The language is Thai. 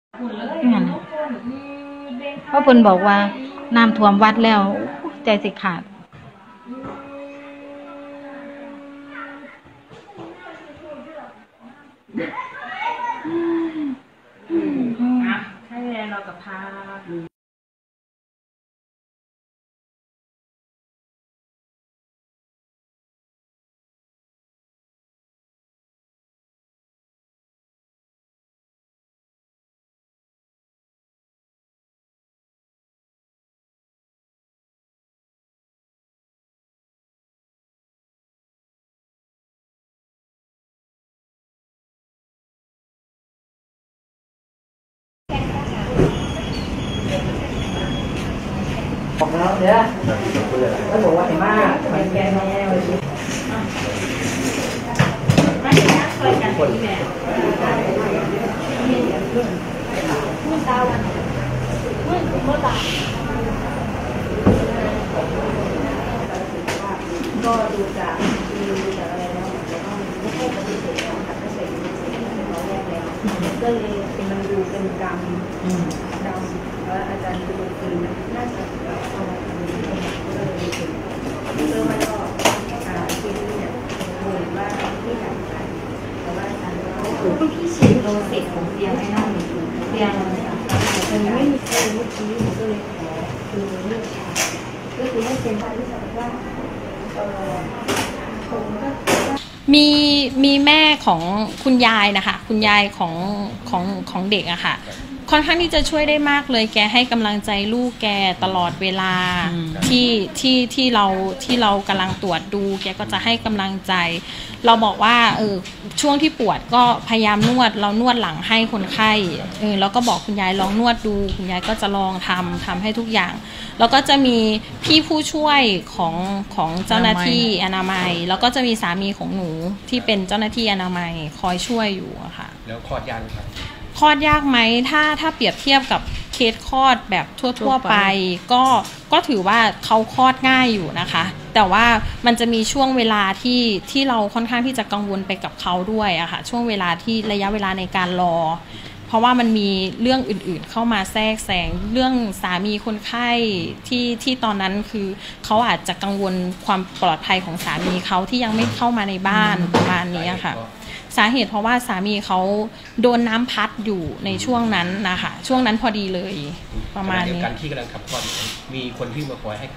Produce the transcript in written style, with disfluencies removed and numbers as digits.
เพราะเพิ่นบอกว่าน้ำท่วมวัดแล้วใจสิขาดให้เรากับพาบอกแล้วเนี่ยแล้วบอกว่าเห็นมากทำไมแกแม่เลยไม่ได้เคยกันที่แบบมื่อเช้าวันเมื่อตาก็ดูจากอะไรแล้วแล้วก็ไม่ให้ปฏิเสธกับเกษตรเราแยกแล้วก็เลยเป็นมันดูเป็นกรรมแล้วอาจารย์ดูคือน่าจะเอามาทำก็เลยเริ่มมาก็ที่นี่เนี่ยเหมือนว่าที่ไหนกันแต่ว่าอาจารย์ก็พี่ฉีดโลเสร็จของเตียงให้น้องเตียงแต่ไม่มีใครเมื่อกี้ก็เลยขอคือเลือกก็คือให้เป็นที่สำคัญมีแม่ของคุณยายนะคะคุณยายของเด็กอะค่ะค่อนข้างที่จะช่วยได้มากเลยแกให้กำลังใจลูกแกตลอดเวลาที่เรากำลังตรวจดูแกก็จะให้กำลังใจเราบอกว่าช่วงที่ปวดก็พยายามเรานวดหลังให้คนไข้แล้วก็บอกคุณยายลองนวดดูคุณยายก็จะลองทำให้ทุกอย่างแล้วก็จะมีพี่ผู้ช่วยของเจ้าหน้าที่อนามัยแล้วก็จะมีสามีของหนูที่เป็นเจ้าหน้าที่อนามัยคอยช่วยอยู่อะค่ะแล้วคลอดยากไหมครับคลอดยากไหมถ้าเปรียบเทียบกับเคสคลอดแบบทั่วไปก็ถือว่าเขาคลอดง่ายอยู่นะคะแต่ว่ามันจะมีช่วงเวลาที่เราค่อนข้างที่จะกังวลไปกับเขาด้วยอะค่ะช่วงเวลาที่ระยะเวลาในการรอเพราะว่ามันมีเรื่องอื่นๆเข้ามาแทรกแซงเรื่องสามีคนไข้ที่ตอนนั้นคือเขาอาจจะกังวลความปลอดภัยของสามีเขาที่ยังไม่เข้ามาในบ้านประมาณนี้ค่ะสาเหตุเพราะว่าสามีเขาโดนน้ำพัดอยู่ในช่วงนั้นนะคะช่วงนั้นพอดีเลยประมาณนี้การที่กำลังขับคลอดมีคนที่มาคอยให้